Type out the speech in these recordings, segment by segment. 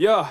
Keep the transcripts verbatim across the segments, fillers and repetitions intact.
Jo,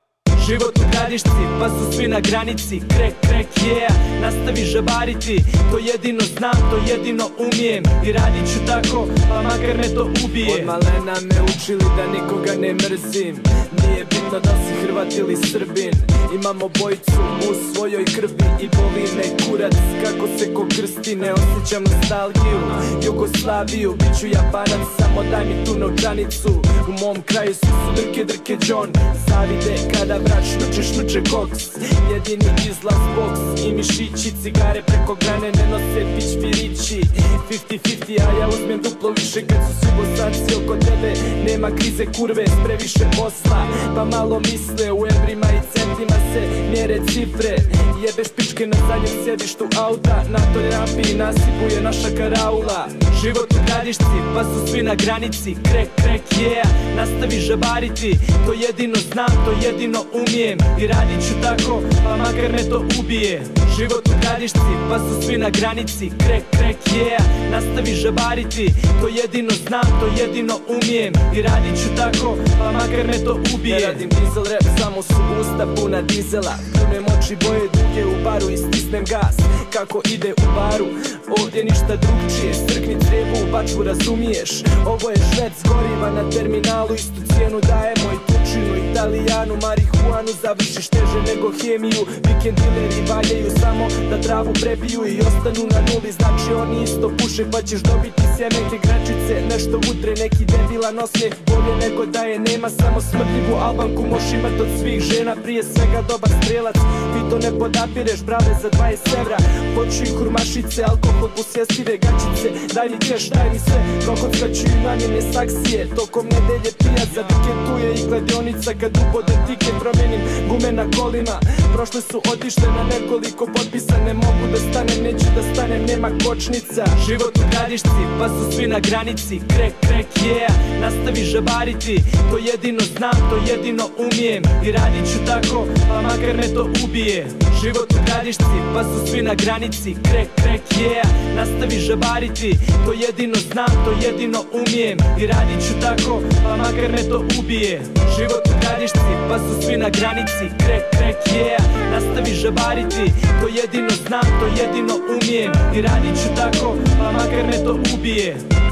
život u gradišci, pa su svi na granici. Krek, krek, yeah, nastavi žabariti. To jedino znam, to jedino umijem. I radit ću tako, pa makar me to ubije. Od malena me učili da nikoga ne mrzim. Nije bitno da si Hrvat ili Srbin. Imamo bojicu u svojoj krvi i boli me kurac kako se ko krsti. Ne osjećam nostalgiju, Jugoslaviju. Biću Japanac, samo daj mi tu novčanicu. U mom kraju svi su drke, drke John. Zavide kada brat šnuče, šnuče koks. Jedini izlaz boks i mišići. Cigare preko grane ne nose pić-pirići. Fifty fifty, a ja uzmem duplo više kad su svi Bosanci oko tebe. Nema krize kurve, s previše posla. Pa malo misle, u evrima i centima se mjere cifre. Jebeš pičke na zadnjem sjedištu auta. Na toj rampi nasipuje naša karaula. Život u gradišci, pa su svi na granici. Krek, krek, yeah, nastavi žabariti. To jedino znam, to jedino umijem. I radit ću tako, pa makar me to ubije. Život u gradišci, pa su svi na granici. Krek, krek, yeah, nastavi žabariti. To jedino znam, to jedino umijem. I radit ću tako, pa makar me to ubije. Ne radim dizel rap, samo su usta puna dizela. Punem oči boje duge u baru i stisnem gas. Kako ide u baru, ovdje ništa drugčije. Strkni crevu u bačvu, razumiješ? Ovo je švec goriva na terminalu. Istu cijenu dajemo i tučinu Italijanu. Marihuanu završiš teže nego hemiju. Vikend dileri valjaju samo da travu prebiju i ostanu na nuli. Znači oni isto puše pa ćeš dobiti sjemenke gračice. Nešto utre, neki debila nosne. Bolje nego da je nema, samo smrtljivu albanku možeš imat od svih žena. Prije svega dobar strelac, ti to ne podapireš, brave za dvadeset evra. Hoću i hurmašice, alkohol, posjestive gačice. Daj mi keš, daj mi sve, prokockaću i namjene saksije. Tokom nedelje pijat, za vikend tu je i kladionica. Kad ubode tiket promenim gume na kolima. Prošle su otišle na nekoliko potpisa. Ne mogu da stanem, neću da stanem, nema kočnica. Život u gradišci, pa su svi na granici. Krek, krek, yeah, nastavi žabariti. To jedino znam, to jedino umijem. I radit ću tako, pa makar me to ubije. Život u gradišci, pa su svi na granici. Krek, krek, yeah, nastavi žabariti. To jedino znam, to jedino umijem. I radit ću tako, pa makar me to ubije. Život u gradišci, pa su svi na granici. Krek, krek, yeah, nastavi žabariti. To jedino znam, to jedino umijem. I radit ću tako, pa makar me to ubije.